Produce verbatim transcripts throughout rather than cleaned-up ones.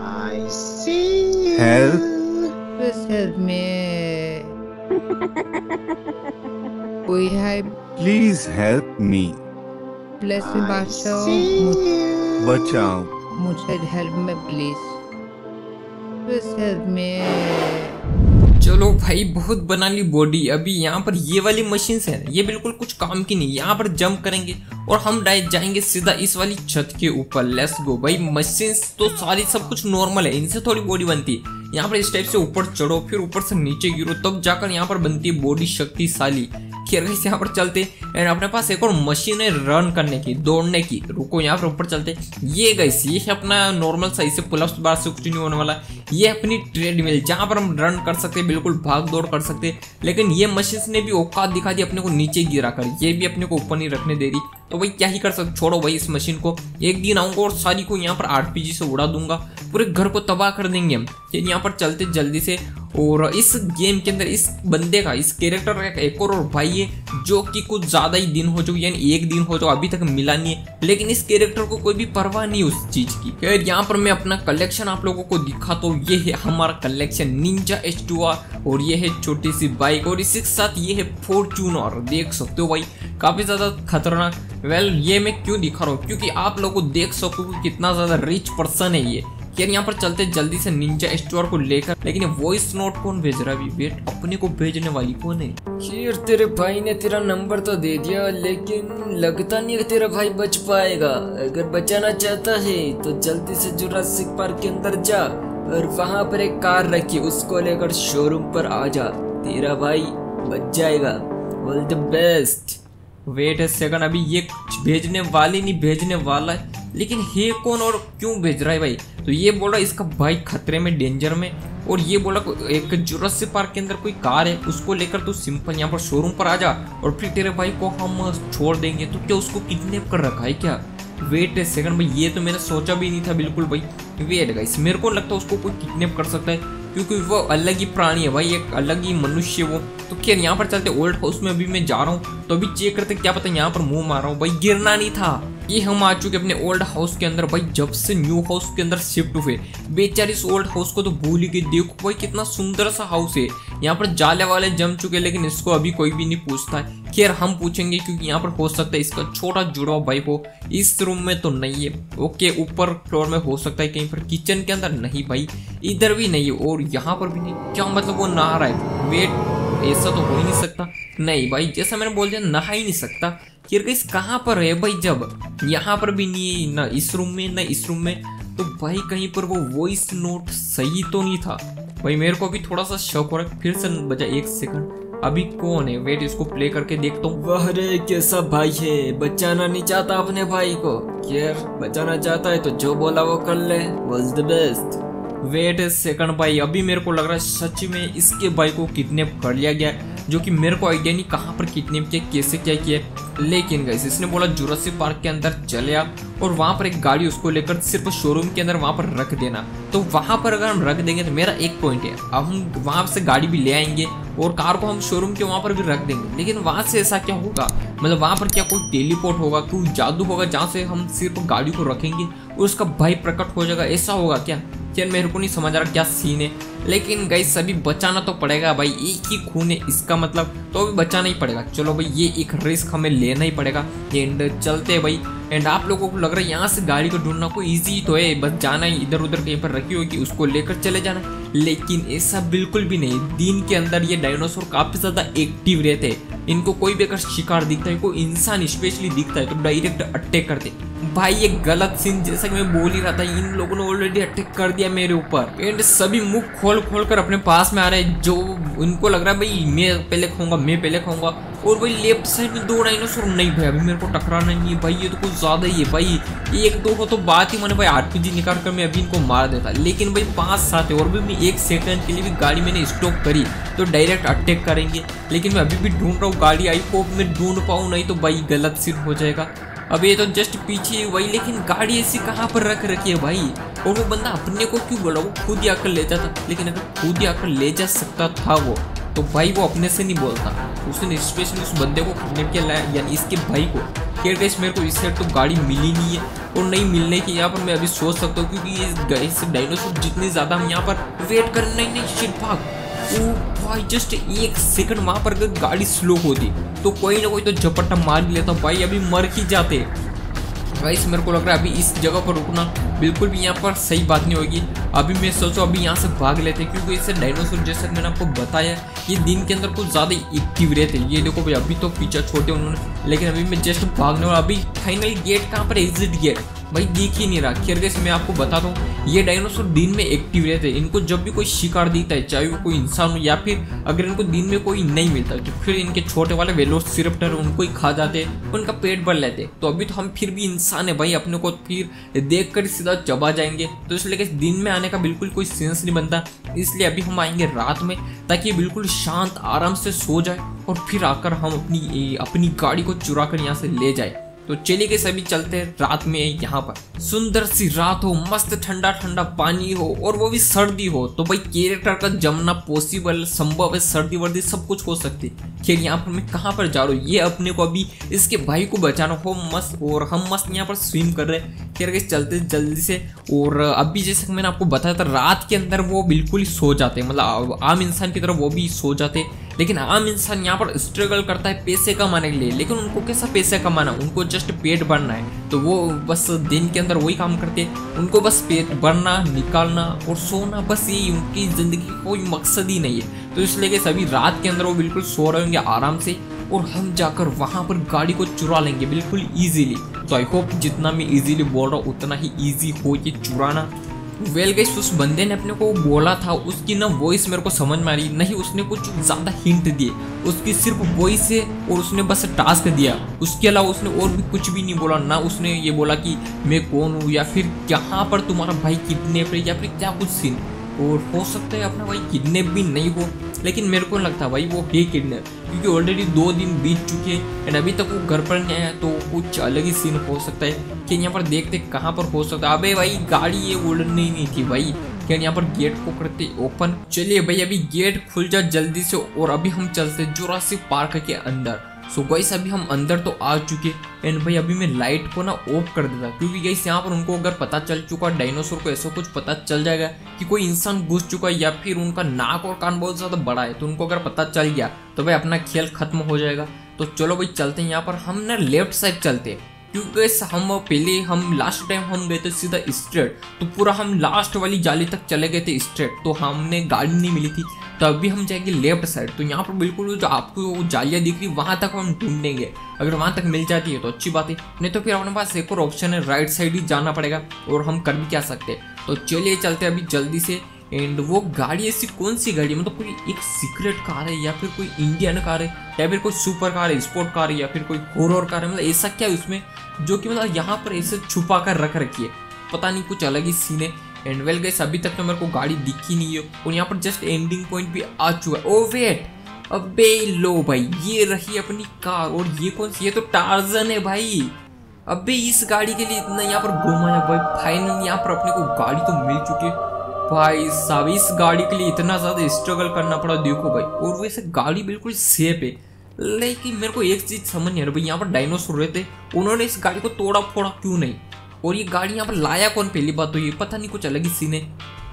I see. Help. Please help me. We have Please help me. bless me, I बादशाह। see मुझ- you. बचाओ। मुझे help में please please help में। चलो भाई बहुत बना ली बॉडी। अभी यहाँ पर ये वाली मशीन है ये बिल्कुल कुछ काम की नहीं। यहाँ पर जंप करेंगे और हम डायरेक्ट जाएंगे सीधा इस वाली छत के ऊपर। लेट्स गो भाई। मशीन तो सारी सब कुछ नॉर्मल है, इनसे थोड़ी बॉडी बनती है। यहाँ पर इस टाइप से ऊपर चढ़ो फिर ऊपर से नीचे गिरो तब जाकर यहाँ पर बनती है बॉडी शक्तिशाली। खैर गाइस यहाँ पर चलते एंड अपने पास एक और मशीन है रन करने की, दौड़ने की। रुको यहाँ पर ऊपर चलते। ये गाइस ये है अपना नॉर्मल सा, इससे पुलअप्स बार से कुछ नहीं होने वाला। ये अपनी ट्रेडमिल जहाँ पर हम रन कर सकते हैं, बिल्कुल भाग दौड़ कर सकते हैं। लेकिन ये मशीन ने भी औकात दिखा दी अपने को नीचे गिरा कर, ये भी अपने को ऊपर नहीं रखने दे रही। तो भाई क्या ही कर सकते, छोड़ो भाई इस मशीन को। एक दिन आऊंगा और सारी को यहाँ पर आरपीजी से उड़ा दूंगा, पूरे घर को तबाह कर देंगे हम। फिर यहाँ पर चलते जल्दी से। और इस गेम के अंदर इस बंदे का, इस कैरेक्टर का एक और भाई है जो कि कुछ ज्यादा ही दिन हो चुके, यानी एक दिन हो जो अभी तक मिला नहीं है। लेकिन इस कैरेक्टर को कोई भी परवाह नहीं उस चीज की। फिर यहाँ पर मैं अपना कलेक्शन आप लोगों को दिखाता हूँ। ये है हमारा collection ninja H two R और ये है छोटी सी बाइक और इसी के साथ ये है फॉर्च्यूनर। देख सकते हो भाई काफी ज्यादा खतरनाक। वेल ये मैं क्यों दिखा रहा हूँ क्योंकि आप लोगों को देख सको कि कितना ज्यादा रिच पर्सन है ये। यार यहाँ पर चलते जल्दी से निंजा स्टोर को लेकर। लेकिन वॉइस नोट कौन भेज रहा है अभी? वेट, अपने को भेजने वाली कौन है? खैर तेरे भाई ने तेरा नंबर तो दे दिया लेकिन लगता नहीं है तेरा भाई बच पाएगा। अगर बचाना चाहता है तो जल्दी से जुरासिक पार्क के अंदर जा और वहाँ पर एक कार रखी, उसको लेकर शोरूम पर आ जा, तेरा भाई बच जाएगा। All the best. Wait a second, अभी ये भेजने वाली नहीं भेजने वाला है, लेकिन हे कौन और क्यों भेज रहा है भाई? तो ये बोल रहा है इसका भाई खतरे में, डेंजर में। और ये बोला एक जुरासिक पार्क के अंदर कोई कार है उसको लेकर तू सिंपल यहाँ पर शोरूम पर आ जा और फिर तेरे भाई को हम छोड़ देंगे। तो क्या उसको किडनैप कर रखा है क्या? वेट ए सेकंड भाई, ये तो मैंने सोचा भी नहीं था बिल्कुल भाई। वेट गाइस, मेरे को लगता है उसको कोई किडनैप कर सकता है क्योंकि वो अलग ही प्राणी है भाई, एक अलग ही मनुष्य वो। तो क्या यहाँ पर चलते ओल्ड हाउस में, अभी मैं जा रहा हूँ तो अभी चेक करते, क्या पता यहाँ पर मुंह मार रहा हूँ भाई, गिरना नहीं था। ये हम आ चुके अपने ओल्ड हाउस के अंदर भाई। जब से न्यू हाउस के अंदर शिफ्ट हुए बेचारे इस ओल्ड हाउस को तो भूल ही गए। देखो भाई कितना सुंदर सा हाउस है। यहाँ पर जाले वाले जम चुके लेकिन इसको अभी कोई भी नहीं पूछता है। खैर हम पूछेंगे क्योंकि यहाँ पर हो सकता है इसका छोटा जुड़वा भाई हो। इस रूम में तो नहीं है, ओके ऊपर फ्लोर में हो सकता है कहीं पर, किचन के अंदर नहीं भाई, इधर भी नहीं है और यहाँ पर भी नहीं। क्या मतलब वो नहा रहा है? वेट, ऐसा तो हो ही नहीं सकता। नहीं भाई, जैसा मैंने बोल दिया नहा ही नहीं सकता। फिर गाइस कहाँ पर है भाई? जब यहाँ पर भी नहीं है, ना इस रूम में ना इस रूम में, तो भाई कहीं पर वो वॉइस नोट सही तो नहीं था भाई। मेरे को अभी थोड़ा सा शौक हो रहा है। फिर से बजा, एक सेकंड, अभी कौन है? वेट इसको प्ले करके देखता हूँ। वाह रे कैसा भाई है, बचाना नहीं चाहता अपने भाई को। यार बचाना चाहता है तो जो बोला वो कर ले। All the best. Wait a second भाई, अभी मेरे को लग रहा है सच में इसके भाई को किडनैप कर लिया गया, जो कि मेरे को आइडिया नहीं कहाँ पर किडनैप किया, कैसे क्या किया। लेकिन गाइस इसने बोला जुरासिक पार्क के अंदर चले आ और वहां पर एक गाड़ी उसको लेकर सिर्फ शोरूम के अंदर वहां पर रख देना। तो वहां पर अगर हम रख देंगे तो मेरा एक पॉइंट है, अब हम वहां से गाड़ी भी ले आएंगे और कार को हम शोरूम के वहां पर भी रख देंगे। लेकिन वहां से ऐसा क्या होगा, मतलब वहां पर क्या कोई टेलीपोर्ट होगा, कोई जादू होगा जहाँ से हम सिर्फ गाड़ी को रखेंगे और उसका भाई प्रकट हो जाएगा, ऐसा होगा क्या? यार मेरे को नहीं समझ आ रहा क्या सीन है। लेकिन गाइस अभी बचाना तो पड़ेगा भाई, एक ही खून है इसका मतलब, तो अभी बचाना ही पड़ेगा। चलो भाई ये एक रिस्क हमें लेना ही पड़ेगा। एंड चलते हैं भाई। एंड आप लोगों को लग रहा है यहाँ से गाड़ी को ढूंढना कोई इजी तो है, बस जाना ही इधर उधर कहीं पर रखी होगी उसको लेकर चले जाना। लेकिन ऐसा बिल्कुल भी नहीं। दिन के अंदर ये डायनासोर काफी ज्यादा एक्टिव रहते हैं, इनको कोई भी अगर शिकार दिखता है, कोई इंसान स्पेशली दिखता है तो डायरेक्ट अटैक करते भाई। ये गलत सीन, जैसा कि मैं बोल ही रहा था, इन लोगों ने ऑलरेडी अटैक कर दिया मेरे ऊपर। एंड सभी मुंह खोल खोल कर अपने पास में आ रहे हैं, जो उनको लग रहा है भाई मैं पहले खाऊंगा मैं पहले खाऊंगा। और भाई लेफ्ट साइड में दो डायनासोर, नहीं भाई अभी मेरे को टकराना नहीं है भाई, ये तो कुछ ज्यादा ही है भाई। एक दो को तो बात ही मैंने भाई आरपीजी निकाल कर मैं अभी इनको मार देता, लेकिन भाई पांच सात है और भी मैं एक सेकंड के लिए भी गाड़ी मैंने स्टॉप करी तो डायरेक्ट अटैक करेंगे। लेकिन मैं अभी भी ढूंढ रहा हूँ गाड़ी, आई होप मैं ढूंढ पाऊँ, नहीं तो भाई गलत सीन हो जाएगा। अब ये तो जस्ट पीछे वही, लेकिन गाड़ी ऐसी कहाँ पर रख रखी है भाई? और वो बंदा अपने को क्यों बोला, वो खुद ही आकर ले जाता। लेकिन अगर खुद ही आकर ले जा सकता था वो, तो भाई वो अपने से नहीं बोलता, उसने स्पेशली उस बंदे को किडनैप किया यानी इसके भाई को। खैर गाइस मेरे को इस साइड तो गाड़ी मिली नहीं है और नहीं मिलने की यहाँ पर मैं अभी सोच सकता हूँ, क्योंकि ये गाइस डायनासोर जितनी ज्यादा हम यहाँ पर वेट कर नहीं नहीं शिट भाग। ओ भाई जस्ट एक सेकंड वहां पर अगर गाड़ी स्लो होती तो कोई ना कोई तो झपट्टा मार ही लेता भाई, अभी मर ही जाते। गाइस मेरे को लग रहा है अभी इस जगह पर रुकना बिल्कुल भी यहाँ पर सही बात नहीं होगी। अभी मैं सोचो अभी यहाँ से भाग लेते, क्योंकि इससे डायनासोर जैसे मैंने आपको बताया ये दिन के अंदर कुछ ज्यादा एक्टिव रहते। ये देखो भाई अभी तो पीछा छोटे उन्होंने, लेकिन अभी मैं जस्ट भागने वाला। अभी फाइनल गेट कहाँ पर, एग्जिट गेट भाई दिख ही नहीं रहा। खैर गाइस मैं आपको बताता हूँ ये डायनासोर दिन में एक्टिव रहते हैं। इनको जब भी कोई शिकार दिखता है, चाहे वो कोई इंसान हो या फिर अगर इनको दिन में कोई नहीं मिलता तो फिर इनके छोटे वाले वेलोसिरप्टर उनको ही खा जाते, उनका पेट भर लेते। तो अभी तो हम फिर भी इंसान है भाई, अपने को फिर देख कर सीधा चबा जाएंगे। तो इसलिए दिन में आने का बिल्कुल कोई सेंस नहीं बनता, इसलिए अभी हम आएंगे रात में ताकि बिल्कुल शांत आराम से सो जाए और फिर आकर हम अपनी अपनी गाड़ी को चुरा कर यहाँ से ले जाए। तो चलिए के सभी चलते हैं रात में। यहाँ पर सुंदर सी रात हो, मस्त ठंडा ठंडा पानी हो और वो भी सर्दी हो, तो भाई कैरेक्टर का जमना पॉसिबल संभव है, सर्दी वर्दी सब कुछ हो सकती। खैर यहाँ पर मैं कहाँ पर जा रहा हूँ, ये अपने को अभी इसके भाई को बचाना हो मस्त, और हम मस्त यहाँ पर स्विम कर रहे हैं। खैर गाइस चलते जल्दी से। और अभी जैसे मैंने आपको बताया था रात के अंदर वो बिल्कुल ही सो जाते, मतलब आम इंसान की तरह वो भी सो जाते। लेकिन आम इंसान यहाँ पर स्ट्रगल करता है पैसे कमाने के लिए, लेकिन उनको कैसा पैसे कमाना, उनको जस्ट पेट भरना है। तो वो बस दिन के अंदर वही काम करते हैं, उनको बस पेट भरना, निकालना और सोना, बस यही उनकी जिंदगी का कोई मकसद ही नहीं है। तो इसलिए कि सभी रात के अंदर वो बिल्कुल सो रहे होंगे आराम से, और हम जाकर वहां पर गाड़ी को चुरा लेंगे बिल्कुल इजीली। तो आई होप जितना मैं इजीली बोल रहा हूँ उतना ही इजी हो ये चुराना। वेल गाइस उस बंदे ने अपने को बोला था, उसकी ना वॉइस मेरे को समझ में आ रही नहीं, उसने कुछ ज्यादा हिंट दिए, उसकी सिर्फ वॉइस है और उसने बस टास्क दिया, उसके अलावा उसने और भी कुछ भी नहीं बोला। ना उसने ये बोला कि मैं कौन हूँ या फिर यहाँ पर तुम्हारा भाई किडनैप है या फिर क्या कुछ सीन। और हो सकता है अपना भाई किडनैप भी नहीं हो, लेकिन मेरे को लगता है भाई वो है किडनैप, क्योंकि ऑलरेडी दो दिन बीत चुके हैं एंड अभी तक वो घर पर नहीं आया। तो कुछ अलग ही सीन हो सकता है कि यहाँ पर देखते कहाँ पर हो सकता है। अबे भाई गाड़ी ये उड़नी नहीं थी भाई। क्या यहाँ पर गेट को करते ओपन। चलिए भाई अभी गेट खुल जा जल्दी से, और अभी हम चलते जुरासिक पार्क के अंदर। सो गाइस अभी हम अंदर तो आ चुके एंड भाई अभी मैं लाइट को ना ऑफ कर देता, क्योंकि गाइस यहाँ पर उनको अगर पता चल चुका, डायनासोर को ऐसा कुछ पता चल जाएगा कि कोई इंसान घुस चुका है या फिर उनका नाक और कान बहुत ज्यादा बड़ा है, तो उनको अगर पता चल गया तो भाई अपना खेल खत्म हो जाएगा। तो चलो भाई चलते हैं यहाँ पर, हम ना लेफ्ट साइड चलते हैं, क्योंकि गाइस हम पहले हम लास्ट टाइम हम गए थे सीधा स्ट्रेट, तो पूरा हम लास्ट वाली जाली तक चले गए थे स्ट्रेट, तो हमने गाड़ी नहीं मिली थी। तो अभी हम जाएंगे लेफ्ट साइड, तो यहाँ पर बिल्कुल जो आपको जालियाँ दिख रही वहां तक हम ढूंढेंगे, अगर वहां तक मिल जाती है तो अच्छी बात है, नहीं तो फिर अपने पास एक और ऑप्शन है, राइट साइड ही जाना पड़ेगा और हम कर भी क्या सकते हैं। तो चलिए चलते हैं अभी जल्दी से। एंड वो गाड़ी ऐसी कौन सी गाड़ी है, मतलब कोई एक सीक्रेट कार है या फिर कोई इंडियन कार है या फिर कोई सुपर कार है, स्पोर्ट कार है या फिर कोई हॉरर कार है, मतलब ऐसा क्या है उसमें जो कि मतलब यहाँ पर ऐसे छुपा कर रख रखी है, पता नहीं कुछ अलग ही सीन है। एंड वेल गाइस अभी तक तो मेरे को गाड़ी दिखी नहीं है और यहाँ पर जस्ट एंडिंग पॉइंट भी आ चुका है। ओ वेट, अबे लो भाई ये रही अपनी कार, और ये कौन सी, ये तो टार्जन है भाई। अबे इस गाड़ी के लिए इतना यहाँ पर घुमाया भाई, फाइनली यहाँ पर अपने को गाड़ी तो मिल चुकी है भाई साहब। इस गाड़ी के लिए इतना ज्यादा स्ट्रगल करना पड़ा देखो भाई, और वैसे गाड़ी बिल्कुल सेफ है, लेकिन मेरे को एक चीज समझ नहीं आ रही भाई, यहाँ पर डायनासोर रहते, उन्होंने इस गाड़ी को तोड़ा फोड़ा क्यों नहीं, और ये गाड़ी यहाँ पर लाया कौन, पहली बात तो ये पता नहीं, कुछ अलग ही सीन है।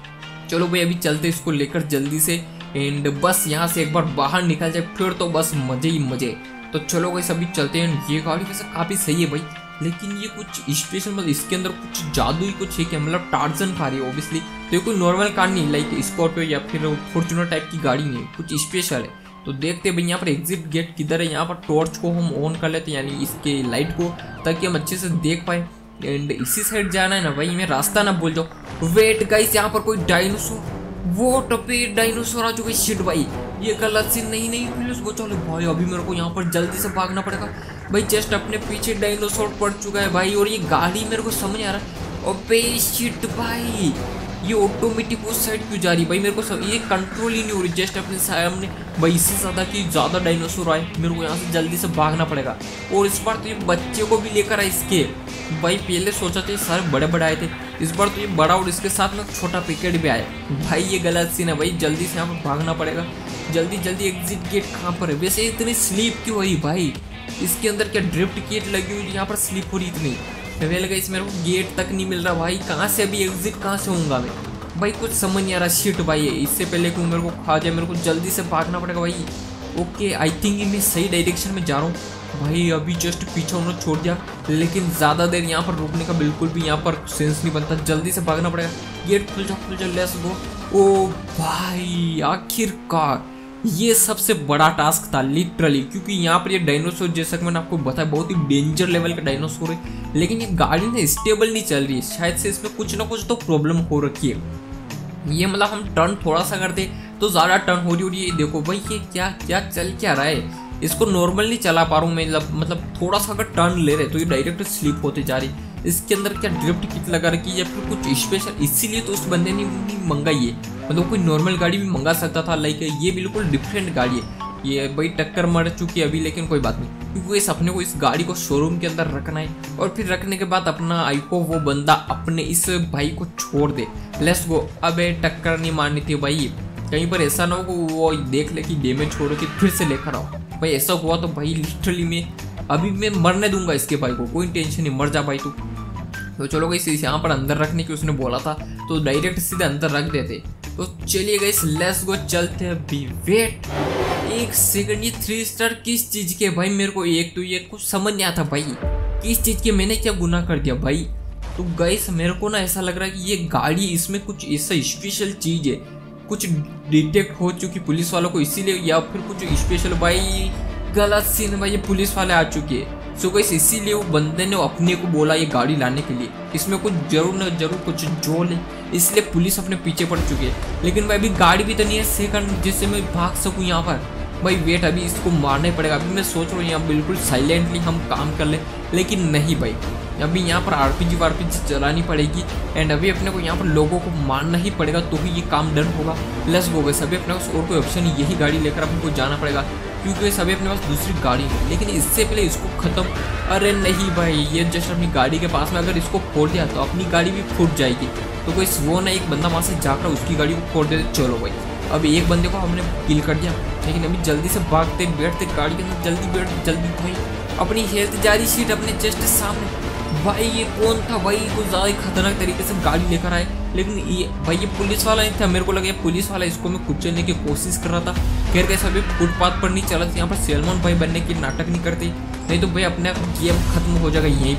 चलो भाई अभी चलते इसको लेकर जल्दी से, एंड बस यहाँ से एक बार बाहर निकल जाए फिर तो बस मजे ही मजे। तो चलो भाई सभी चलते हैं। ये गाड़ी वैसे काफी सही है भाई, लेकिन ये कुछ स्पेशल, मतलब इसके अंदर कुछ जादू ही कुछ है क्या, मतलब टार्जन कार है ऑब्वियसली, तो ये कोई नॉर्मल कार नहीं, लाइक स्कॉर्पियो या फिर फॉर्च्यूनर टाइप की गाड़ी नहीं, कुछ स्पेशल है। तो देखते हैं भाई यहाँ पर एग्जिट गेट किधर है, यहाँ पर टॉर्च को हम ऑन कर लेते हैं, यानी इसके लाइट को, ताकि हम अच्छे से देख पाए। एंड इसी साइड जाना है ना भाई, मैं रास्ता ना भूल जाऊँ। वेट गाइस यहाँ पर कोई डायनासोर, वो टपे डायनासोर आ चुके, शिट भाई ये गलत सीन नहीं नहीं प्लीज वो। चलो भाई अभी मेरे को यहाँ पर जल्दी से भागना पड़ेगा भाई, जस्ट अपने पीछे डायनासोर पड़ चुका है भाई, और ये गाड़ी मेरे को समझ आ रहा है। अबे शिट भाई ये ऑटोमेटिक उस साइड क्यों जा रही भाई, मेरे को सब ये कंट्रोल ही नहीं हो रही, जस्ट अपने सामने भाई, इससे ज्यादा कि ज्यादा डायनासोर आए, मेरे को यहाँ से जल्दी से भागना पड़ेगा। और इस बार तो ये बच्चे को भी लेकर आए इसके भाई, पहले सोचा था सारे बड़े बड़े आए थे, इस बार तो ये बड़ा और इसके साथ में छोटा पैकेट भी आया भाई, ये गलत सीन है भाई, जल्दी से यहाँ पर भागना पड़ेगा। जल्दी जल्दी एग्जिट गेट कहाँ पर है? वैसे इतनी स्लीप क्यों हो रही भाई? इसके अंदर क्या ड्रिफ्ट गेट लगी हुई, यहाँ पर स्लीप हो रही इतनी? वेल गाइस मेरे को गेट तक नहीं मिल रहा भाई, कहाँ से अभी एग्जिट कहाँ से होऊंगा मैं भाई? कुछ समझ नहीं आ रहा। शिट भाई, इससे पहले कि मेरे को खा जाए मेरे को जल्दी से भागना पड़ेगा भाई। ओके आई थिंक मैं सही डायरेक्शन में जा रहा हूँ भाई। अभी जस्ट पीछे उन्होंने छोड़ दिया, लेकिन ज़्यादा देर यहाँ पर रुकने का बिल्कुल भी यहाँ पर सेंस नहीं बनता। जल्दी से भागना पड़ेगा। गेट खुल जा खुल जा, लेट्स गो। ओ भाई आखिरकार ये सबसे बड़ा टास्क था लिटरली, क्योंकि यहाँ पर ये डायनासोर जैसा कि मैंने आपको बताया बहुत ही डेंजर लेवल का डायनासोर है, लेकिन ये गाड़ी ना स्टेबल नहीं चल रही है। शायद से इसमें कुछ ना कुछ तो प्रॉब्लम हो रखी है। ये मतलब हम टर्न थोड़ा सा करते तो ज़्यादा टर्न हो रही हो रही है। देखो भाई ये क्या क्या चल क्या रहा है? इसको नॉर्मल नहीं चला पा रहा हूँ मैं, मतलब थोड़ा सा अगर टर्न ले रहे तो ये डायरेक्ट स्लिप होते जा रही। इसके अंदर क्या ड्रिफ्ट किट लगा रखी है या फिर कुछ स्पेशल? इसीलिए तो उस बंदे ने मंगाई है। मतलब कोई नॉर्मल गाड़ी भी मंगा सकता था, लाइक ये बिल्कुल डिफरेंट गाड़ी है। ये भाई टक्कर मर चुकी है अभी, लेकिन कोई बात नहीं, क्योंकि इस अपने को इस गाड़ी को शोरूम के अंदर रखना है और फिर रखने के बाद अपना आई को वो बंदा अपने इस भाई को छोड़ दे। Let's go. अबे टक्कर नहीं मारनी थी भाई, कहीं पर ऐसा ना हो कि वो देख ले कि डैमेज हो रही फिर से लेकर आओ भाई। ऐसा हुआ तो भाई लिटरली में अभी मैं मरने दूंगा इसके भाई को। कोई टेंशन नहीं, मर जा भाई तू। तो चलो गाइस यहाँ पर अंदर रखने की उसने बोला था तो डायरेक्ट सीधे अंदर रख देते। तो चलिए गाइस लेट्स गो, चलते हैं अभी। वेट एक सेकंड, ये थ्री स्टार किस चीज के भाई? मेरे को एक तो ये कुछ समझ नहीं आता भाई, किस चीज के मैंने क्या गुनाह कर दिया भाई? तो गाइस मेरे को ना ऐसा लग रहा है कि ये गाड़ी इसमें कुछ ऐसा स्पेशल चीज है, कुछ डिटेक्ट हो चुकी पुलिस वालों को इसीलिए, या फिर कुछ स्पेशल भाई गलत सीन भाई, ये पुलिस वाले आ चुके हैं। सो गाइस इसीलिए वो बंदे ने अपने को बोला ये गाड़ी लाने के लिए, इसमें कुछ जरूर न जरूर कुछ जोल है, इसलिए पुलिस अपने पीछे पड़ चुकी है। लेकिन भाई अभी गाड़ी भी तो नहीं है सेकंड जिससे मैं भाग सकूं यहाँ पर भाई। वेट अभी इसको मारना ही पड़ेगा। अभी मैं सोच रहा हूँ यहाँ बिल्कुल साइलेंटली हम काम कर ले, लेकिन नहीं भाई, अभी यहाँ पर आरपीजी वारपीजी चलानी पड़ेगी एंड अभी अपने को यहाँ पर लोगों को मारना ही पड़ेगा तो ही ये काम डन होगा। लेट्स गो गाइस, अभी अपने पास और कोई ऑप्शन नहीं, यही गाड़ी लेकर अपने को जाना पड़ेगा, क्योंकि सभी अपने पास दूसरी गाड़ी है। लेकिन इससे पहले इसको खत्म, अरे नहीं भाई ये जस्ट अपनी गाड़ी के पास में अगर इसको फोड़ दिया तो अपनी गाड़ी भी फूट जाएगी। तो कोई वो ना एक बंदा वहाँ से जाकर उसकी गाड़ी को फोड़ दे। चलो भाई अभी एक बंदे को हमने किल कर दिया, लेकिन अभी जल्दी से भागते बैठते गाड़ी के अंदर, जल्दी बैठ जल्दी भाई। अपनी हेल्थ जा रही सीट अपने जस्ट सामने। भाई ये कौन था भाई? कुछ ज़्यादा खतरनाक तरीके से गाड़ी लेकर आए, लेकिन ये भाई ये पुलिस वाला नहीं था। मेरे को लगा ये पुलिस वाला, इसको मैं कुचलने की कोशिश कर रहा था। खैर कैसे अभी फुटपाथ पर नहीं चला, यहाँ पर सलमान भाई बनने की नाटक नहीं करती, नहीं तो भाई अपने गेम खत्म हो जाएगा यहीं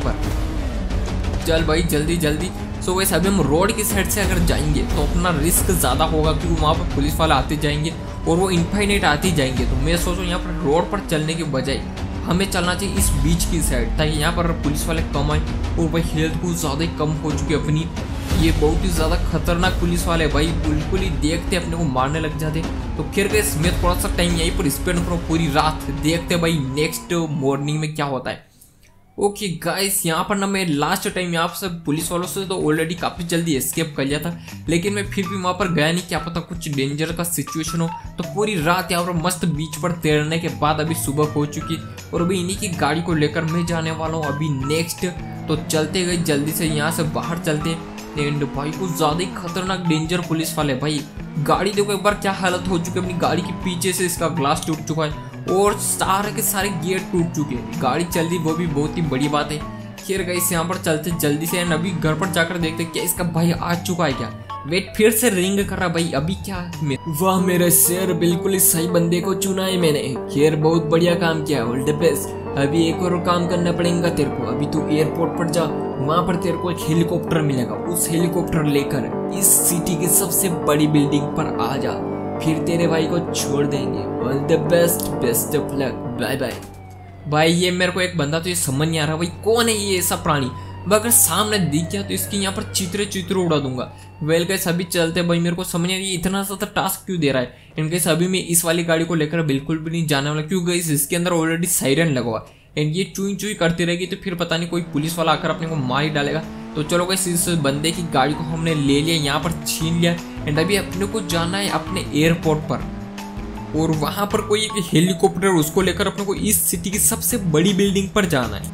पर। चल भाई जल्दी जल्दी। सो वैसे अभी हम रोड की साइड से अगर जाएंगे तो अपना रिस्क ज़्यादा होगा, क्योंकि वहाँ पर पुलिस वाले आते जाएंगे और वो इनफाइनाइट आते जाएंगे। तो मैं सोच रहा हूँ यहाँ पर रोड पर चलने के बजाय हमें चलना चाहिए इस बीच की साइड, ताकि यहाँ पर पुलिस वाले कम आए। और भाई हेल्थ कुछ ज़्यादा ही कम हो चुकी है अपनी। ये बहुत ही ज़्यादा खतरनाक पुलिस वाले भाई, बिल्कुल ही देखते अपने को मारने लग जाते। तो फिर गए मैं थोड़ा सा टाइम यहीं पर स्पेंड करो पूरी रात, देखते भाई नेक्स्ट मॉर्निंग में क्या होता है। ओके गाइस यहाँ पर ना मैं लास्ट टाइम यहाँ पर पुलिस वालों से तो ऑलरेडी काफ़ी जल्दी एस्केप कर लिया था, लेकिन मैं फिर भी वहाँ पर गया नहीं, क्या पता कुछ डेंजर का सिचुएशन हो। तो पूरी रात यहाँ पर मस्त बीच पर तैरने के बाद अभी सुबह हो चुकी और अभी इन्हीं की गाड़ी को लेकर मैं जाने वाला हूँ अभी नेक्स्ट। तो चलते गए जल्दी से यहाँ से बाहर चलते। एंड भाई कुछ ज़्यादा ही खतरनाक डेंजर पुलिस वाले भाई, गाड़ी देखो एक बार क्या हालत हो चुकी है। अपनी गाड़ी के पीछे से इसका ग्लास टूट चुका है और सारे के सारे गेट टूट चुके हैं। गाड़ी चल रही वो भी बहुत ही बड़ी बात है। खैर गाइस यहाँ पर चलते जल्दी से एंड अभी घर पर जाकर देखते क्या इसका भाई आ चुका है क्या। वेट फिर से रिंग कर रहा भाई, अभी क्या? वाह मेरा शेर, बिल्कुल ही सही बंदे को चुना है मैंने। खैर बहुत बढ़िया काम किया, ऑल द बेस्ट। अभी एक और काम करना पड़ेगा तेरे को। अभी तू एयरपोर्ट पर जा, वहाँ पर तेरे को एक हेलीकॉप्टर मिलेगा, उस हेलीकॉप्टर लेकर इस सिटी की सबसे बड़ी बिल्डिंग पर आ जा, फिर तेरे भाई को छोड़ देंगे। All the best, best of luck, bye bye. भाई ये मेरे को एक बंदा तो ये समझ नहीं आ रहा भाई कौन है ये ऐसा प्राणी, अगर सामने दिख गया तो इसकी यहाँ पर चित्रे चित्रे उड़ा दूंगा। वेल गाइस अभी चलते भाई, मेरे को समझ नहीं इतना सा टास्क क्यों दे रहा है। इन गाइस अभी मैं इस वाली गाड़ी को लेकर बिल्कुल भी नहीं जाने वाला, क्यों गाइस इसके अंदर ऑलरेडी साइरन लगा हुआ एंड ये चुई चुई करती रहेगी तो फिर पता नहीं कोई पुलिस वाला आकर अपने को मार ही डालेगा। तो चलो गाइस इस बंदे की गाड़ी को हमने ले लिया, यहाँ पर छीन लिया एंड अभी अपने को जाना है अपने एयरपोर्ट पर और वहां पर कोई एक हेलीकॉप्टर उसको लेकर अपने को इस सिटी की सबसे बड़ी बिल्डिंग पर जाना है।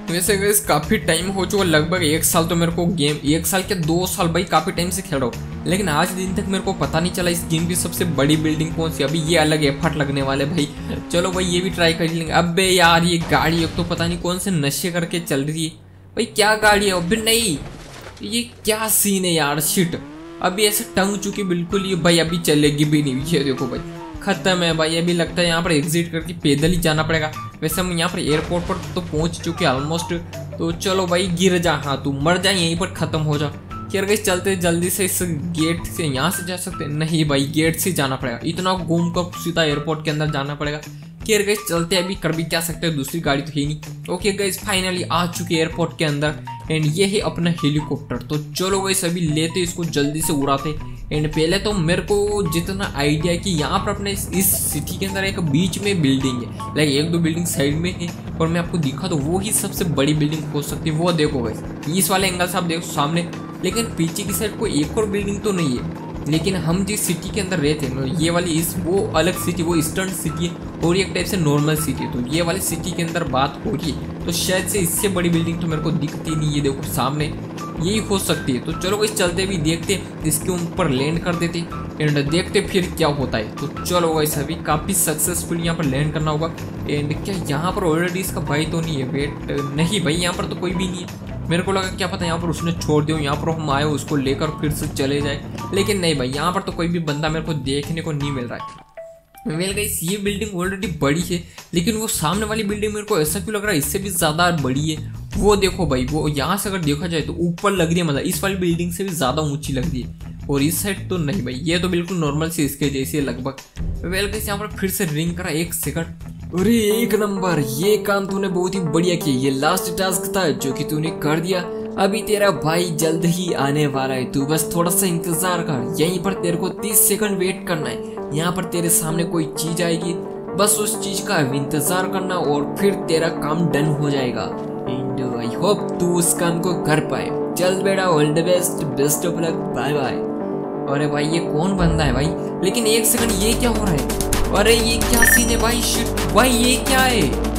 वैसे गाइस काफी टाइम हो चुका, लगभग एक साल तो मेरे को गेम, एक साल के दो साल भाई काफी टाइम से खेल रहा हूँ, लेकिन आज दिन तक मेरे को पता नहीं चला इस गेम की सबसे बड़ी बिल्डिंग कौन सी। अभी ये अलग एफर्ट लगने वाले भाई, चलो भाई ये भी ट्राई कर लेंगे। अबे यार ये गाड़ी एक तो पता नहीं कौन से नशे करके चल रही है भाई, क्या गाड़ी है अभी, नहीं ये क्या सीन है यार, शिट अभी ऐसे टंग चुकी बिल्कुल ये भाई, अभी चलेगी भी नहीं। ये देखो भाई खत्म है भाई, अभी लगता है यहाँ पर एग्जिट करके पैदल ही जाना पड़ेगा। वैसे हम यहाँ पर एयरपोर्ट पर तो पहुंच चुके हैं ऑलमोस्ट, तो चलो भाई गिर जा, हाँ तू मर जा यहीं पर खत्म हो जा। यार गाइस चलते जल्दी से इस गेट से, यहाँ से जा सकते नहीं भाई, गेट से जाना पड़ेगा, इतना घूम कर सीधा एयरपोर्ट के अंदर जाना पड़ेगा। यार गाइस चलते अभी कर भी क्या सकते हैं, दूसरी गाड़ी तो है नहीं। ओके गाइस फाइनली आ चुके एयरपोर्ट के अंदर एंड ये है अपना हेलीकॉप्टर, तो चलो गाइस अभी लेते इसको जल्दी से उड़ाते। एंड पहले तो मेरे को जितना आइडिया है कि यहाँ पर अपने इस सिटी के अंदर एक बीच में बिल्डिंग है, लाइक एक दो बिल्डिंग साइड में है और मैं आपको दिखा तो वो ही सबसे बड़ी बिल्डिंग हो सकती है। वो देखो गाइस इस वाले एंगल से आप देखो सामने, लेकिन पीछे की साइड कोई एक और बिल्डिंग तो नहीं है। लेकिन हम जिस सिटी के अंदर रहते हैं ये वाली, इस वो अलग सिटी, वो ईस्टर्न सिटी है और एक टाइप से नॉर्मल सिटी है, तो ये वाली सिटी के अंदर बात हो रही है, तो शायद से इससे बड़ी बिल्डिंग तो मेरे को दिखती नहीं है। देखो सामने यही हो सकती है, तो चलो इस चलते भी देखते, इसके ऊपर लैंड कर देते एंड देखते फिर क्या होता है। तो चलो गाइस अभी काफ़ी सक्सेसफुल यहाँ पर लैंड करना होगा। एंड क्या यहाँ पर ऑलरेडी इसका भाई तो नहीं है, वेट नहीं भाई यहाँ पर तो कोई भी नहीं है। मेरे को लगा क्या पता यहाँ पर उसने छोड़ दिया, यहाँ पर हम आए उसको लेकर फिर से चले जाए, लेकिन नहीं भाई यहाँ पर तो कोई भी बंदा मेरे को देखने को नहीं मिल रहा है। वेल गाइस ये बिल्डिंग ऑलरेडी बड़ी है, लेकिन वो सामने वाली बिल्डिंग मेरे को ऐसा क्यों लग रहा है इससे भी ज़्यादा बड़ी है। वो देखो भाई, वो यहाँ से अगर देखा जाए तो ऊपर लग रही है, मतलब इस वाली बिल्डिंग से भी ज़्यादा ऊंची लग रही है, और इस साइड तो नहीं भाई, ये तो बिल्कुल नॉर्मल सी इसके जैसी है लगभग। वेल गाइस यहाँ पर फिर से रिंग करा, एक सेकंड, अरे एक नंबर, ये काम तूने बहुत ही बढ़िया किया। ये लास्ट टास्क था जो कि तूने कर दिया। अभी तेरा भाई जल्द ही आने वाला है, तू बस थोड़ा सा इंतजार कर, यहीं पर तेरे को तीस सेकंड वेट करना है। यहाँ पर तेरे सामने कोई चीज आएगी, बस उस चीज का इंतजार करना और फिर तेरा काम डन हो जाएगा। एंड आई होप तू उस काम को कर पाए। चल बेटा, all the best, best of luck, bye bye. अरे भाई ये कौन बंदा है भाई, लेकिन एक सेकंड ये क्या हो रहा है, अरे ये क्या सीन है भाई, शिट भाई ये क्या है।